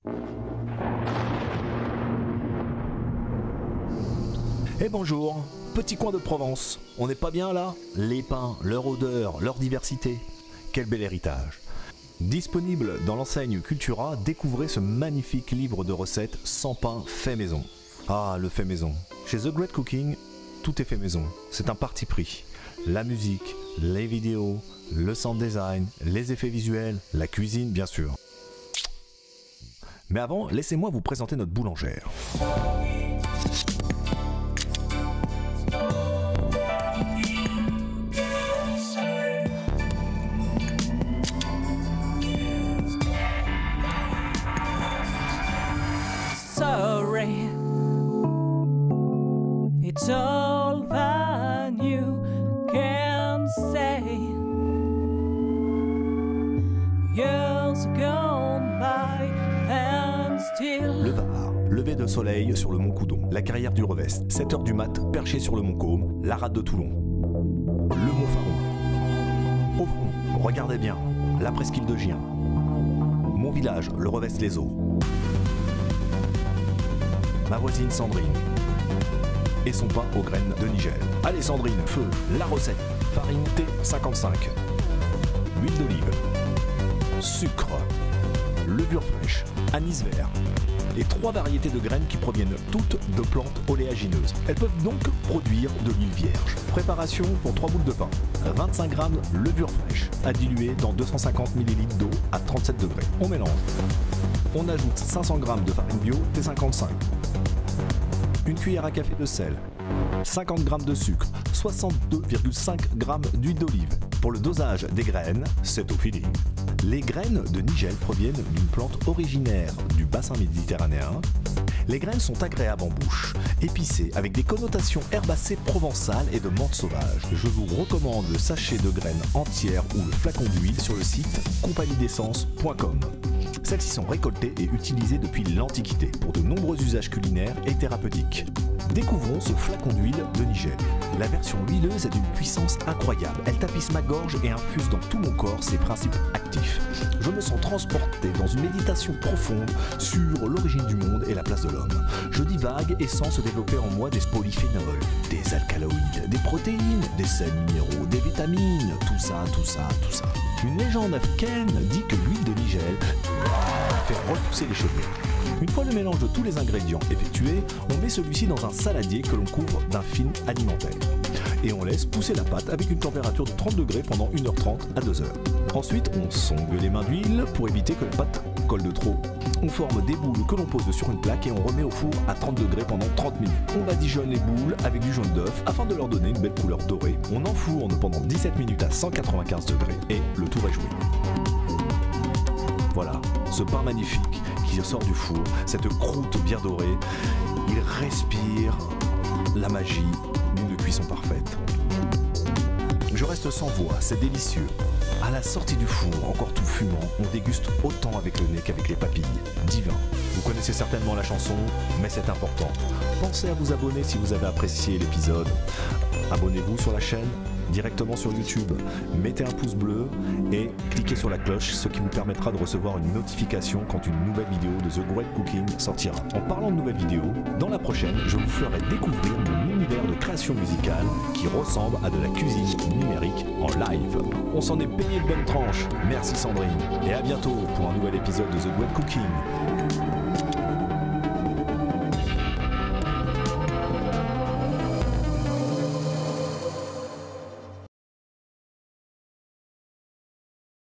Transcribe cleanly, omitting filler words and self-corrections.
Et bonjour, petit coin de Provence, on n'est pas bien là? Les pains, leur odeur, leur diversité, quel bel héritage. Disponible dans l'enseigne Cultura, découvrez ce magnifique livre de recettes 100 pains fait maison. Ah, le fait maison. Chez The Great Cooking, tout est fait maison, c'est un parti pris. La musique, les vidéos, le sound design, les effets visuels, la cuisine bien sûr. Mais avant, laissez-moi vous présenter notre boulangère. Sorry, it's all that you can say. Years gone by and still. Le Var, lever de soleil sur le mont Coudon, la carrière du Revest, 7h du mat, perché sur le mont Côme, la rade de Toulon, le mont Faron. Au fond, regardez bien, la presqu'île de Gien, mon village, le Revest les Eaux. Ma voisine Sandrine et son pain aux graines de Nigel. Allez Sandrine, feu, la recette. Farine T55, huile d'olive, sucre, levure fraîche, anis vert et 3 variétés de graines qui proviennent toutes de plantes oléagineuses. Elles peuvent donc produire de l'huile vierge. Préparation pour 3 boules de pain. 25 g levure fraîche à diluer dans 250 ml d'eau à 37 degrés. On mélange. On ajoute 500 g de farine bio T55, une cuillère à café de sel, 50 g de sucre, 62,5 g d'huile d'olive. Pour le dosage des graines, c'est au feeling. Les graines de Nigel proviennent d'une plante originaire du bassin méditerranéen. Les graines sont agréables en bouche, épicées, avec des connotations herbacées provençales et de menthe sauvage. Je vous recommande le sachet de graines entières ou le flacon d'huile sur le site compagniedessence.com. Celles-ci sont récoltées et utilisées depuis l'Antiquité pour de nombreux usages culinaires et thérapeutiques. Découvrons ce flacon d'huile de Nigel. La version huileuse est d'une puissance incroyable. Elle tapisse ma gorge et infuse dans tout mon corps ses principes actifs. Je me sens transporté dans une méditation profonde sur l'origine du monde et la place de l'homme. Je divague et sens se développer en moi des polyphénols, des alcaloïdes, des protéines, des sels minéraux, des vitamines, tout ça. Une légende africaine dit que l'huile de Nigel fait repousser les cheveux. Une fois le mélange de tous les ingrédients effectué, on met celui-ci dans un saladier que l'on couvre d'un film alimentaire. Et on laisse pousser la pâte avec une température de 30 degrés pendant 1h30 à 2h. Ensuite, on sonde les mains d'huile pour éviter que la pâte colle de trop. On forme des boules que l'on pose sur une plaque et on remet au four à 30 degrés pendant 30 minutes. On badigeonne les boules avec du jaune d'œuf afin de leur donner une belle couleur dorée. On enfourne pendant 17 minutes à 195 degrés et le tour est joué. Voilà, ce pain magnifique qui sort du four, cette croûte bien dorée, il respire la magie d'une cuisson parfaite. Je reste sans voix, c'est délicieux. À la sortie du four, encore tout fumant, on déguste autant avec le nez qu'avec les papilles. Divin. Vous connaissez certainement la chanson, mais c'est important. Pensez à vous abonner si vous avez apprécié l'épisode. Abonnez-vous sur la chaîne, directement sur YouTube. Mettez un pouce bleu et cliquez sur la cloche, ce qui vous permettra de recevoir une notification quand une nouvelle vidéo de The Great Cooking sortira. En parlant de nouvelles vidéos, dans la prochaine, je vous ferai découvrir mon univers de création musicale qui ressemble à de la cuisine numérique en live. On s'en est payé de bonnes tranches. Merci Sandrine et à bientôt pour un nouvel épisode de The Great Cooking.